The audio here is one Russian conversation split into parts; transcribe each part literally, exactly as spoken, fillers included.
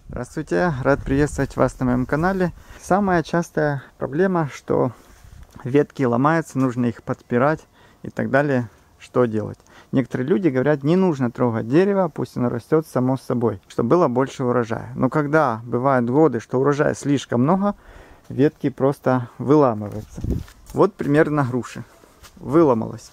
Здравствуйте, рад приветствовать вас на моем канале. Самая частая проблема, что ветки ломаются, нужно их подпирать и так далее. Что делать? Некоторые люди говорят, не нужно трогать дерево, пусть оно растет само собой, чтобы было больше урожая. Но когда бывают годы, что урожая слишком много, ветки просто выламываются. Вот примерно груши. Выломалась.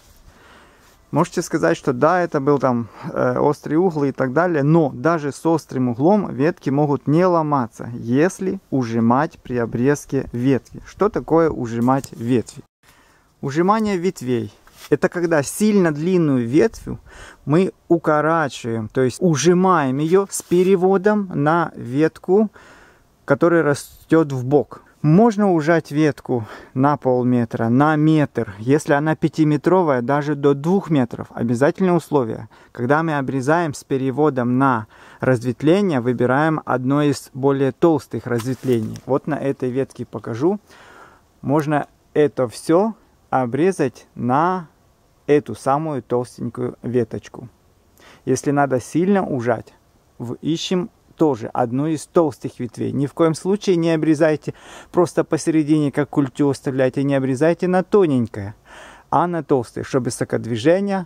Можете сказать, что да, это был там э, острый угол и так далее, но даже с острым углом ветки могут не ломаться, если ужимать при обрезке ветви. Что такое ужимать ветви? Ужимание ветвей — это когда сильно длинную ветвь мы укорачиваем, то есть ужимаем ее с переводом на ветку, которая растет в бок. Можно ужать ветку на полметра, на метр, если она пятиметровая, даже до двух метров. Обязательное условие. Когда мы обрезаем с переводом на разветвление, выбираем одно из более толстых разветвлений. Вот на этой ветке покажу. Можно это все обрезать на эту самую толстенькую веточку. Если надо сильно ужать, ищем тоже одну из толстых ветвей. Ни в коем случае не обрезайте просто посередине, как культю оставляйте, не обрезайте на тоненькое, а на толстое, чтобы сокодвижение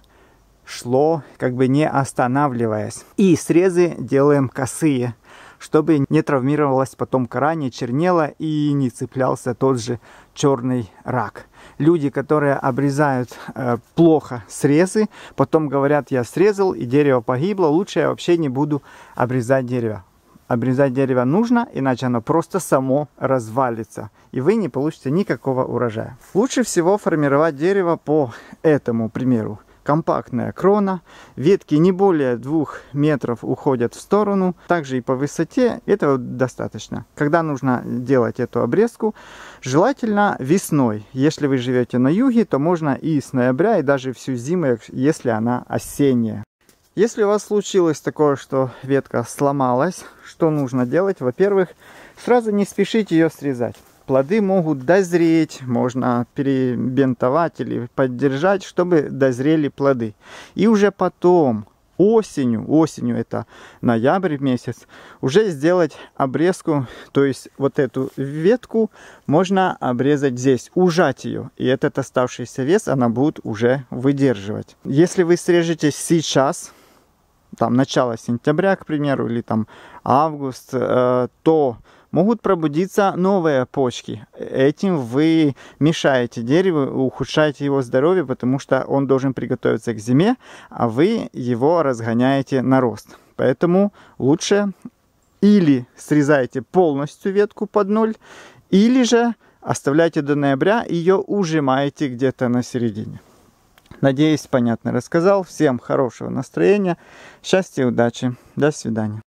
шло, как бы не останавливаясь. И срезы делаем косые, чтобы не травмировалась потом кора, не чернела и не цеплялся тот же черный рак. Люди, которые обрезают э, плохо срезы, потом говорят, я срезал и дерево погибло, лучше я вообще не буду обрезать дерево. Обрезать дерево нужно, иначе оно просто само развалится, и вы не получите никакого урожая. Лучше всего формировать дерево по этому примеру. Компактная крона, ветки не более двух метров уходят в сторону, также и по высоте этого достаточно. Когда нужно делать эту обрезку, желательно весной. Если вы живете на юге, то можно и с ноября, и даже всю зиму, если она осенняя. Если у вас случилось такое, что ветка сломалась, что нужно делать? Во-первых, сразу не спешите ее срезать. Плоды могут дозреть, можно перебинтовать или поддержать, чтобы дозрели плоды. И уже потом, осенью, осенью это ноябрь месяц, уже сделать обрезку, то есть вот эту ветку можно обрезать здесь, ужать ее. И этот оставшийся вес она будет уже выдерживать. Если вы срежете сейчас, там начало сентября, к примеру, или там август, э, то могут пробудиться новые почки. Этим вы мешаете дереву, ухудшаете его здоровье, потому что он должен приготовиться к зиме, а вы его разгоняете на рост. Поэтому лучше или срезайте полностью ветку под ноль, или же оставляйте до ноября и ее ужимаете где-то на середине. Надеюсь, понятно рассказал. Всем хорошего настроения, счастья и удачи. До свидания.